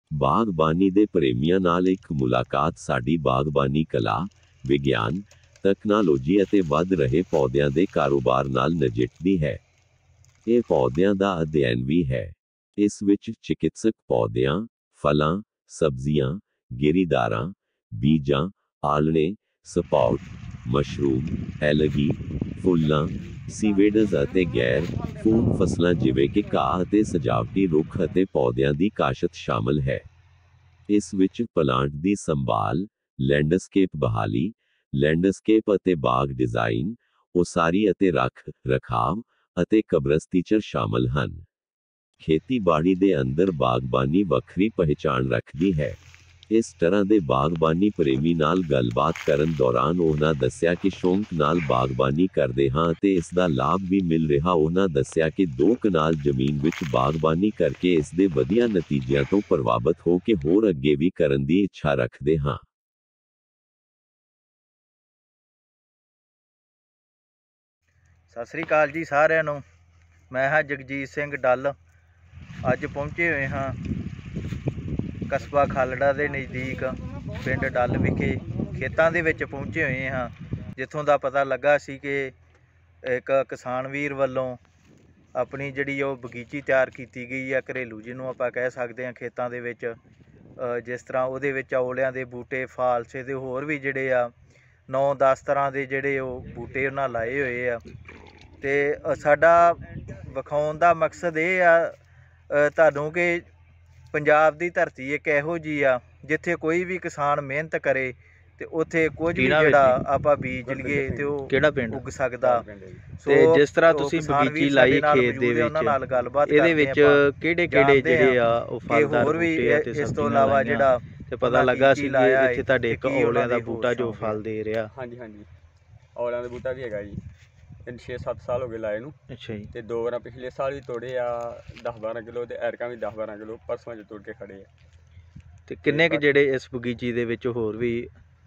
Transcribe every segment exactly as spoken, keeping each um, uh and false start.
ਬਾਗਬਾਨੀ ਦੇ ਪ੍ਰੇਮੀਆਂ ਨਾਲ ਇੱਕ ਮੁਲਾਕਾਤ ਸਾਡੀ ਬਾਗਬਾਨੀ ਕਲਾ, ਵਿਗਿਆਨ, ਤਕਨਾਲੋਜੀ ਅਤੇ ਵੱਧ ਰਹੇ ਪੌਦਿਆਂ ਦੇ ਕਾਰੋਬਾਰ ਨਾਲ ਨਜਿੱਠਦੀ ਹੈ। ਇਹ ਪੌਦਿਆਂ ਦਾ ਅਧਿਐਨ ਵੀ ਹੈ। ਇਸ ਵਿੱਚ ਚਿਕਿਤਸਕ ਪੌਦਿਆਂ, ਫਲਾਂ, ਸਬਜ਼ੀਆਂ, ਗਿਰੀਦਾਰਾਂ, ਬੀਜਾਂ, ਆਲ੍ਹਣੇ, ਸਪਾਉਟ, ਮਸ਼ਰੂਮ, ਐਲਗੀ, ਫੁੱਲਾਂ, ਸੀਵੇਡਜ਼ ਅਤੇ ਗੈਰ ਫੂਡ ਫਸਲਾਂ ਜਿਵੇਂ ਕਿ ਘਾਹ ਅਤੇ ਸਜਾਵਟੀ ਰੁੱਖ ਅਤੇ ਪੌਦਿਆਂ ਦੀ ਕਾਸ਼ਤ ਸ਼ਾਮਲ ਹੈ। ਇਸ ਵਿੱਚ ਪਲਾਂਟ ਦੀ ਸੰਭਾਲ, ਲੈਂਡਸਕੇਪ ਬਹਾਲੀ, ਲੈਂਡਸਕੇਪ ਅਤੇ ਬਾਗ ਡਿਜ਼ਾਈਨ, ਉਸਾਰੀ ਅਤੇ ਰੱਖ ਰਖਾਵ ਅਤੇ ਕਬਰਸਤੀਚਰ ਸ਼ਾਮਲ ਹਨ। ਖੇਤੀਬਾੜੀ ਦੇ ਅੰਦਰ ਬਾਗਬਾਨੀ ਵੱਖਰੀ ਪਹਿਚਾਣ ਰੱਖਦੀ ਹੈ। ਇਸ ਤਰ੍ਹਾਂ ਦੇ ਬਾਗਬਾਨੀ ਪ੍ਰੇਮੀ ਨਾਲ ਗੱਲਬਾਤ ਕਰਨ ਦੌਰਾਨ ਉਹਨਾਂ ਦੱਸਿਆ ਕਿ ਸ਼ੌਂਕ ਨਾਲ ਬਾਗਬਾਨੀ ਕਰਦੇ ਹਾਂ ਅਤੇ ਇਸ ਦਾ ਲਾਭ ਵੀ ਮਿਲ ਰਿਹਾ। ਉਹਨਾਂ ਦੱਸਿਆ ਕਿ ਦੋ ਕਨਾਲ ਜ਼ਮੀਨ ਵਿੱਚ ਬਾਗਬਾਨੀ ਕਰਕੇ ਇਸ ਦੇ ਵਧੀਆ ਨਤੀਜਿਆਂ ਤੋਂ ਪ੍ਰਭਾਵਿਤ ਹੋ ਕੇ ਹੋਰ ਅੱਗੇ ਵੀ ਕਰਨ ਦੀ ਇੱਛਾ ਰੱਖਦੇ ਹਾਂ। ਸਤਿ ਸ੍ਰੀ ਅਕਾਲ ਜੀ ਸਾਰਿਆਂ ਨੂੰ। ਮੈਂ ਹਾਂ ਜਗਜੀਤ ਸਿੰਘ ਡੱਲ। ਅੱਜ ਪਹੁੰਚੇ ਹੋਏ ਹਾਂ ਕਸਬਾ ਖਾਲੜਾ ਦੇ ਨਜ਼ਦੀਕ ਪਿੰਡ ਡੱਲ ਵਿਖੇ ਖੇਤਾਂ ਦੇ ਵਿੱਚ ਪਹੁੰਚੇ ਹੋਏ ਹਾਂ, ਜਿੱਥੋਂ ਦਾ ਪਤਾ ਲੱਗਾ ਸੀ ਕਿ ਇੱਕ ਕਿਸਾਨ ਵੀਰ ਵੱਲੋਂ ਆਪਣੀ ਜਿਹੜੀ ਉਹ ਬਗੀਚੀ ਤਿਆਰ ਕੀਤੀ ਗਈ ਆ, ਘਰੇਲੂ ਜਿਹਨੂੰ ਆਪਾਂ ਕਹਿ ਸਕਦੇ ਹਾਂ ਖੇਤਾਂ ਦੇ ਵਿੱਚ। ਜਿਸ ਤਰ੍ਹਾਂ ਉਹਦੇ ਵਿੱਚ ਔਲਿਆਂ ਦੇ ਬੂਟੇ, ਫਾਲਸੇ ਦੇ ਹੋਰ ਵੀ ਜਿਹੜੇ ਆ ਨੌ ਦਸ ਤਰ੍ਹਾਂ ਦੇ ਜਿਹੜੇ ਉਹ ਬੂਟੇ ਉਹਨਾਂ ਲਾਏ ਹੋਏ ਆ। ਅਤੇ ਸਾਡਾ ਵਿਖਾਉਣ ਦਾ ਮਕਸਦ ਇਹ ਆ ਤੁਹਾਨੂੰ ਕਿ ਪੰਜਾਬ ਦੀ ਧਰਤੀ ਇੱਕ ਇਹੋ ਜਿਹੀ ਆ ਜਿੱਥੇ ਕੋਈ ਵੀ ਕਿਸਾਨ ਮਿਹਨਤ ਕਰੇ ਤੇ ਉੱਥੇ ਕੁਝ ਵੀ ਜਿਹੜਾ ਆਪਾਂ ਬੀਜ ਲਈਏ ਤੇ ਉਹ ਕਿਹੜਾ ਪਿੰਡ ਉੱਗ ਸਕਦਾ। ਤੇ ਜਿਸ ਤਰ੍ਹਾਂ ਤੁਸੀਂ ਬਗੀਚੀ ਲਾਈ ਖੇਤ ਦੇ ਵਿੱਚ, ਉਹਨਾਂ ਨਾਲ ਗੱਲਬਾਤ ਇਹਦੇ ਵਿੱਚ ਕਿਹੜੇ ਕਿਹੜੇ ਜਿਹੜੇ ਆ ਉਹ ਫਲਦਾਰ ਬੂਟੇ ਆ ਤੇ ਇਸ ਤੋਂ ਇਲਾਵਾ ਜਿਹੜਾ ਤੇ ਪਤਾ ਲੱਗਾ ਸੀ ਕਿ ਇੱਥੇ ਤੁਹਾਡੇ ਇੱਕ ਔਲਿਆਂ ਦਾ ਬੂਟਾ ਜੋ ਫਲ ਦੇ ਰਿਹਾ। ਹਾਂਜੀ ਹਾਂਜੀ ਔਲਿਆਂ ਦਾ ਬੂਟਾ ਵੀ ਹੈਗਾ ਜੀ। ਤਿੰਨ ਛੇ ਸੱਤ ਸਾਲ ਹੋ ਗਏ ਲਾਏ ਨੂੰ। ਅੱਛਾ ਜੀ। ਤੇ ਦੋ ਵਾਰ ਪਿਛਲੇ ਸਾਲ ਵੀ ਤੋੜੇ ਆ ਦਸ ਬਾਰਾਂ ਕਿਲੋ ਤੇ ਐਰਕਾਂ ਵੀ ਦਸ ਬਾਰਾਂ ਕਿਲੋ ਪਰਸੋਂ ਚ ਤੋੜ ਕੇ ਖੜੇ ਆ। ਤੇ ਕਿੰਨੇ ਕੁ ਜਿਹੜੇ ਇਸ ਬਗੀਚੀ ਦੇ ਵਿੱਚ ਹੋਰ ਵੀ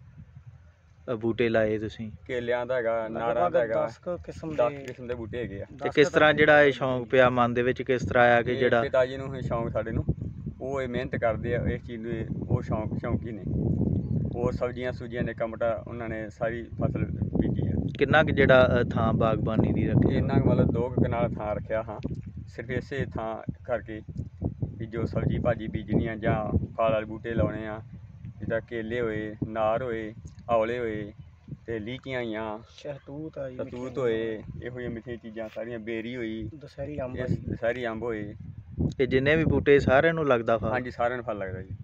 ਬੂਟੇ ਲਾਏ ਤੁਸੀਂ? ਕੇਲਿਆਂ ਦਾ ਹੈਗਾ, ਨਾਰਾਂ ਦਾ ਹੈਗਾ, ਦਸ ਕਿਸਮ ਦੇ ਕਿਸਮ ਦੇ ਬੂਟੇ ਹੈਗੇ ਆ। ਤੇ ਕਿਸ ਤਰ੍ਹਾਂ ਜਿਹੜਾ ਇਹ ਸ਼ੌਂਕ ਪਿਆ ਮਨ ਦੇ ਵਿੱਚ, ਕਿਸ ਤਰ੍ਹਾਂ ਆਇਆ ਕਿ ਜਿਹੜਾ ਪਿਤਾ ਜੀ ਨੂੰ ਸ਼ੌਂਕ ਸਾਡੇ ਨੂੰ, ਉਹ ਇਹ ਮਿਹਨਤ ਕਰਦੇ ਆ ਇਸ ਚੀਜ਼ ਨੂੰ, ਉਹ ਸ਼ੌਂਕ ਸ਼ੌਂਕੀ ਨੇ। ਹੋਰ ਸਬਜ਼ੀਆਂ ਸੁਬਜ਼ੀਆਂ ਨੇ ਕਮਟਾ ਉਹਨਾਂ ਨੇ ਸਾਰੀ ਫਸਲ ਬੀਜੀ ਆ। ਕਿੰਨਾ ਕੁ ਜਿਹੜਾ ਥਾਂ ਬਾਗਬਾਨੀ ਦੀ ਰੱਖੀ? ਇੰਨਾ ਮਤਲਬ ਦੋ ਕੁ ਕਨਾਲ ਥਾਂ ਰੱਖਿਆ ਹਾਂ, ਸਿਰਫ ਇਸੇ ਥਾਂ ਕਰਕੇ ਵੀ ਜੋ ਸਬਜ਼ੀ ਭਾਜੀ ਬੀਜਣੀ ਆ ਜਾਂ ਫਲ ਵਾਲੇ ਬੂਟੇ ਲਾਉਣੇ ਆ, ਜਿੱਦਾਂ ਕੇਲੇ ਹੋਏ, ਨਾਰ ਹੋਏ, ਔਲੇ ਹੋਏ ਤੇ ਲੀਚੀਆਂ ਹੋਈਆਂ, ਸ਼ਹਿਤੂਤ ਸ਼ਹਿਤੂਤ ਹੋਏ, ਇਹੋ ਜਿਹੀਆਂ ਮਿੱਠੀਆਂ ਚੀਜ਼ਾਂ ਸਾਰੀਆਂ, ਬੇਰੀ ਹੋਈ, ਦੁਸਹਿਰੀ ਅੰਬ ਦੁਸਹਿਰੀ ਅੰਬ ਹੋਏ। ਇਹ ਜਿੰਨੇ ਵੀ ਬੂਟੇ ਸਾਰਿਆਂ ਨੂੰ ਲੱਗਦਾ ਫਲ? ਹਾਂਜੀ ਸਾਰਿਆਂ ਨੂੰ ਫਲ ਲੱਗਦਾ ਜੀ।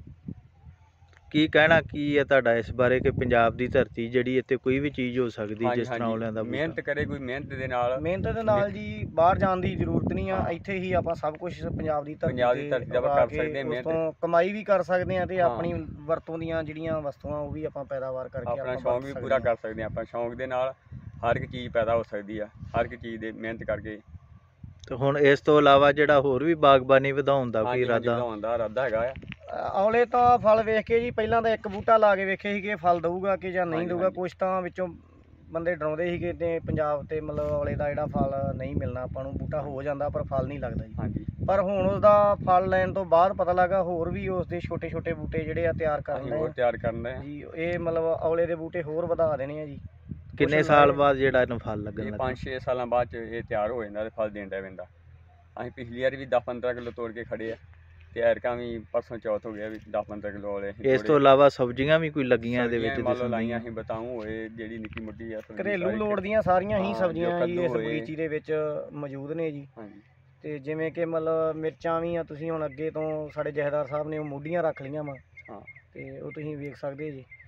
ਕੀ ਕਹਿਣਾ ਕੀ ਹੈ ਤੁਹਾਡਾ ਇਸ ਬਾਰੇ ਕਿ ਪੰਜਾਬ ਦੀ ਧਰਤੀ ਜਿਹੜੀ ਇੱਥੇ ਕੋਈ ਵੀ ਚੀਜ਼ ਹੋ ਸਕਦੀ ਜਿਸ ਤਰ੍ਹਾਂ ਔਲਿਆਂ ਦਾ? ਮਿਹਨਤ ਕਰੇ ਕੋਈ, ਮਿਹਨਤ ਦੇ ਨਾਲ ਮਿਹਨਤ ਦੇ ਨਾਲ ਜੀ ਬਾਹਰ ਜਾਣ ਦੀ ਜ਼ਰੂਰਤ ਨਹੀਂ ਆ। ਇੱਥੇ ਹੀ ਆਪਾਂ ਸਭ ਕੁਝ ਪੰਜਾਬ ਦੀ ਧਰਤੀ ਪੰਜਾਬ ਦੀ ਧਰਤੀ ਦਾ ਕਰ ਸਕਦੇ ਹਾਂ। ਮਿਹਨਤ ਤੋਂ ਕਮਾਈ ਵੀ ਕਰ ਸਕਦੇ ਹਾਂ ਤੇ ਆਪਣੀ ਵਰਤੋਂ ਦੀਆਂ ਜਿਹੜੀਆਂ ਵਸਤੂਆਂ ਉਹ ਵੀ ਆਪਾਂ ਪੈਦਾਵਾਰ ਕਰਕੇ ਆਪਣਾ ਸ਼ੌਂਕ ਵੀ ਪੂਰਾ ਕਰ ਸਕਦੇ ਹਾਂ। ਆਪਾਂ ਸ਼ੌਂਕ ਦੇ ਨਾਲ ਹਰ ਇੱਕ ਚੀਜ਼ ਪੈਦਾ ਹੋ ਸਕਦੀ ਆ, ਹਰ ਇੱਕ ਚੀਜ਼ ਦੇ ਮਿਹਨਤ ਕਰਕੇ। ਤੇ ਹੁਣ ਇਸ ਤੋਂ ਇਲਾਵਾ ਜਿਹੜਾ ਹੋਰ ਵੀ ਬਾਗਬਾਨੀ ਵਧਾਉਣ ਦਾ ਕੋਈ ਇਰਾਦਾ? ਵਧਾਉਣ ਦਾ ਇਰਾਦਾ ਹੈਗਾ ਆ। ਔਲੇ ਤਾਂ ਫਲ ਵੇਖ ਕੇ ਜੀ ਪਹਿਲਾਂ ਤਾਂ ਇੱਕ ਬੂਟਾ ਲਾ ਕੇ ਵੇਖੇ ਸੀ ਕਿ ਫਲ ਦਊਗਾ ਕਿ ਜਾਂ ਨਹੀਂ ਦਊਗਾ। ਕੁਛ ਤਾਂ ਵਿੱਚੋਂ ਬੰਦੇ ਡਰਾਉਂਦੇ ਸੀਗੇ ਤੇ ਪੰਜਾਬ ਤੇ ਮਤਲਬ ਔਲੇ ਦਾ ਜਿਹੜਾ ਫਲ ਨਹੀਂ ਮਿਲਣਾ ਆਪਾਂ ਨੂੰ, ਬੂਟਾ ਹੋ ਜਾਂਦਾ ਪਰ ਫਲ ਨਹੀਂ ਲੱਗਦਾ ਜੀ। ਹਾਂਜੀ। ਪਰ ਹੁਣ ਉਹਦਾ ਫਲ ਲੈਣ ਤੋਂ ਬਾਅਦ ਪਤਾ ਲੱਗਾ ਹੋਰ ਵੀ ਉਸ ਦੇ ਛੋਟੇ ਛੋਟੇ ਬੂਟੇ ਜਿਹੜੇ ਆ ਤਿਆਰ ਕਰਨ ਹੋਰ ਤਿਆਰ ਕਰਨ ਆ ਜੀ। ਇਹ ਮਤਲਬ ਔਲੇ ਦੇ ਬੂਟੇ ਹੋਰ ਵਧਾ ਦੇਣੇ ਆ ਜੀ। ਕਿੰਨੇ ਸਾਲ ਬਾਅਦ ਜਿਹੜਾ ਇਹਨੂੰ ਫਲ ਲੱਗਣ ਲੱਗਾ? ਪੰਜ ਛੇ ਸਾਲਾਂ ਬਾਅਦ ਚ ਇਹ ਤਿਆਰ ਹੋ ਜਾਂਦਾ ਤੇ ਫਲ ਦੇਣ ਦਾ ਪੈਂਦਾ। ਅਸੀਂ ਪਿਛਲੀ ਵਾਰ ਵੀ ਦਸ ਪੰਦਰਾਂ ਕਿਲੋ ਤੋੜ ਕੇ ਖੜੇ ਆ ਤੇ ਐਰਕਾਂ ਵੀ ਪਰਸੋਂ ਚੌਥ ਹੋ ਗਿਆ ਵੀ ਦਸ ਪੰਦਰਾਂ ਕਿਲੋ ਔਲੇ। ਇਸ ਤੋਂ ਇਲਾਵਾ ਸਬਜ਼ੀਆਂ ਵੀ ਕੋਈ ਲੱਗੀਆਂ ਇਹਦੇ ਵਿੱਚ? ਮੰਨ ਲਓ ਲਾਈਆਂ ਅਸੀਂ ਬਤਾਊ ਹੋਏ, ਜਿਹੜੀ ਨਿੱਕੀ ਮੁੱਟੀ ਆ ਘਰੇਲੂ ਲੋੜ ਦੀਆਂ ਸਾਰੀਆਂ ਹੀ ਸਬਜ਼ੀਆਂ ਜੀ ਇਸ ਬਗੀਚੀ ਦੇ ਵਿੱਚ ਮੌਜੂਦ ਨੇ ਜੀ। ਹਾਂਜੀ। ਤੇ ਜਿਵੇਂ ਕਿ ਮਤਲਬ ਮਿਰਚਾਂ ਵੀ ਆ, ਤੁਸੀਂ ਹੁਣ ਅੱਗੇ ਤੋਂ ਸਾਡੇ ਜਹੇਦਾਰ ਸਾਹਿਬ ਨੇ ਉਹ ਮੂਢੀਆਂ ਰੱਖ ਲਈਆਂ ਵਾ। ਹਾਂ। ਤੇ ਉਹ ਤੁਸੀਂ ਵੇਖ ਸਕਦੇ ਜੀ।